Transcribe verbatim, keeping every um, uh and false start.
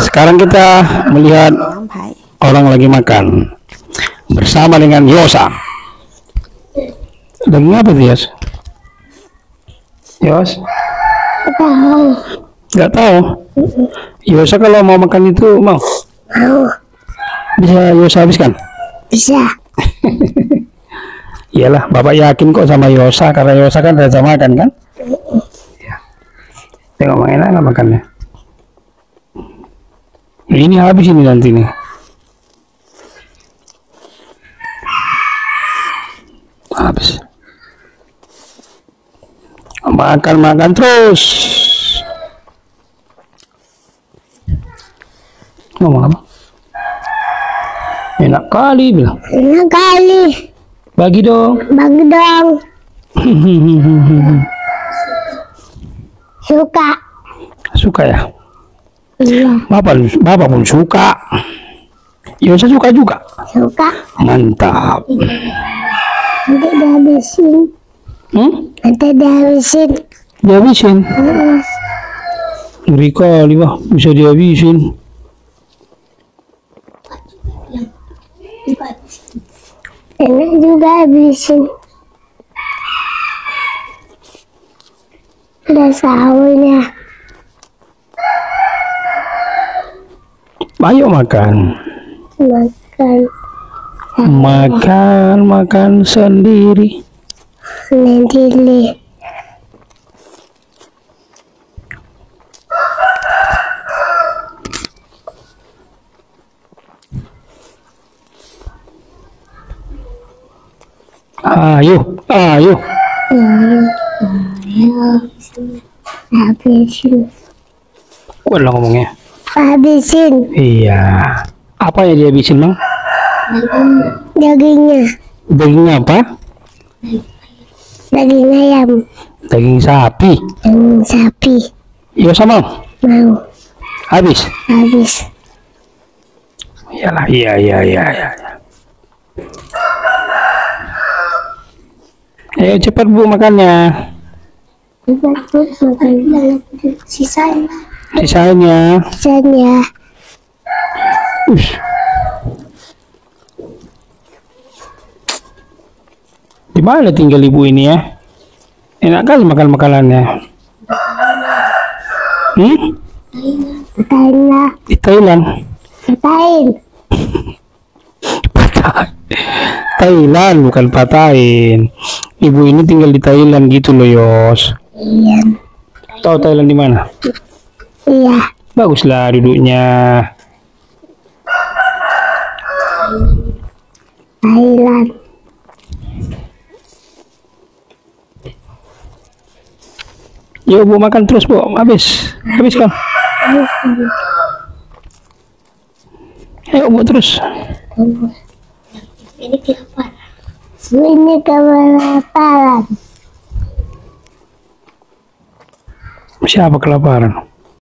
Sekarang kita melihat orang lagi makan bersama dengan Yosa. Daging apa tuh, Yos? Yos? Tahu. Gak tahu. Yosa kalau mau makan itu mau? Mau. Bisa Yosa habiskan? Bisa. Iyalah, Bapak yakin kok sama Yosa karena Yosa kan raja makan kan? Ya. Tengok main enak makannya. Ini habis ini nanti nih. Habis. Makan makan terus. Ngomong apa? Enak kali bilang. Enak kali. Bagi dong. Bagi dong. Suka. Suka ya? Iya. Bapak, Bapak pun suka. Yosa suka juga. Suka. Mantap. Nanti dihabisin. Hmm? Nanti dihabisin. Dihabisin. Hmm. Ngeri kali wah, bisa dihabisin. Enak juga habisin. Udah sahurnya. Ayo makan. Makan. Makan, makan sendiri. Sendiri. Ayo, ayo. Ayo, ayo. Habisin. Kuat lah ngomongnya. Habisin. Iya. Apa yang dihabisin, Bang? Dagingnya. Daging apa? Daging ayam. Daging sapi. Daging sapi. Iya sama. Mau. Habis. Habis. Iyalah, iya, iya, iya, iya. Ayo cepat Bu makannya. Sisanya. Sisanya. Sisanya. Ush. Di mana tinggal ibu ini ya? Enak kali makan makanannya. Hmm? Thailand. Di Thailand. Thailand. Thailand bukan Patain. Ibu ini tinggal di Thailand gitu loh, Yos. Iya. Tahu Thailand di mana? Iya. Baguslah duduknya. Thailand. Yuk Bu makan terus Bu, habis, habis kan? Ayo Bu terus. Ini kelaparan. Ini kelaparan. Siapa kelaparan?